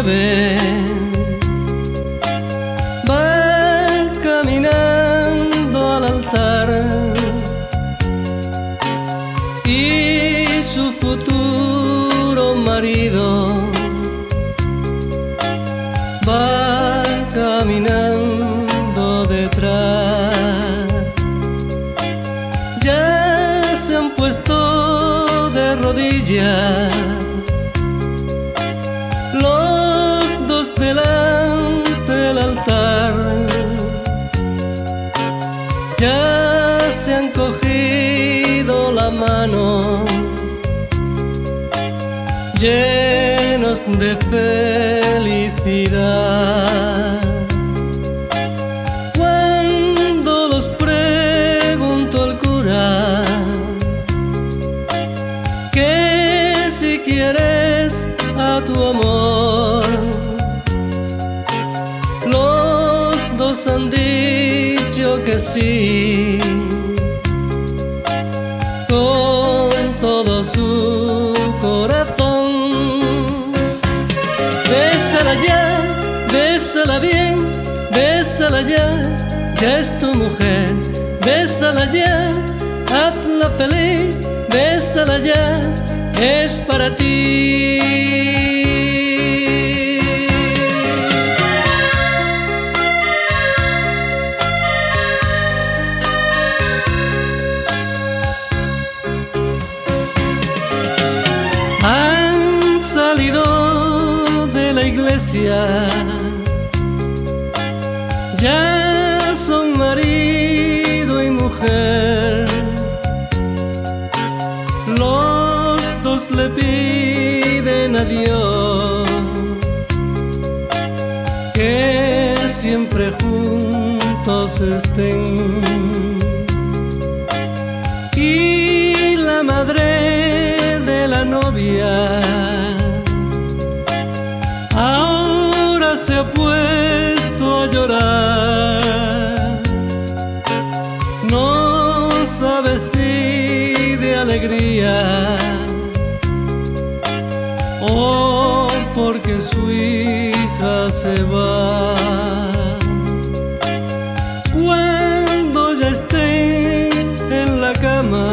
ven. Va caminando al altar y su futuro marido va caminando detrás. Ya se han puesto de rodillas los dos delante del altar. Ya se han cogido la mano, llenos de felicidad. Cuando los preguntó el cura que si quieres a tu amor, los dos han dicho que sí, con todo su corazón. Bésala ya, bésala bien, bésala ya, ya es tu mujer. Bésala ya, hazla feliz, bésala ya, es para ti. Han salido de la iglesia, ya son marido y mujer. Los dos le piden a Dios que siempre juntos estén. Y la madre de la novia ahora se ha puesto a llorar. No sabe si de alegría o porque su hija se va. Cuando ya estén en la cama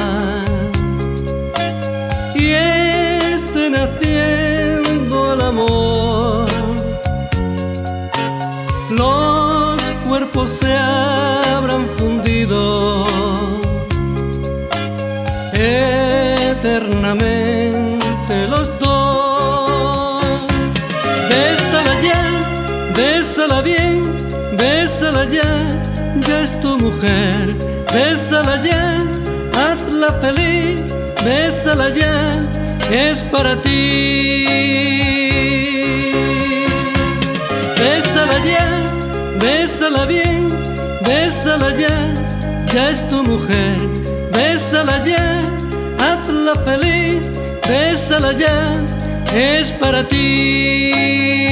y estén haciendo el amor, los cuerpos se habrán fundido eternamente los dos. Bésala ya, bésala bien, bésala ya, ya es tu mujer. Bésala ya, hazla feliz, bésala ya, es para ti. Bésala ya, bésala bien, bésala ya, ya es tu mujer. Bésala ya, hazla feliz, bésala ya, es para ti.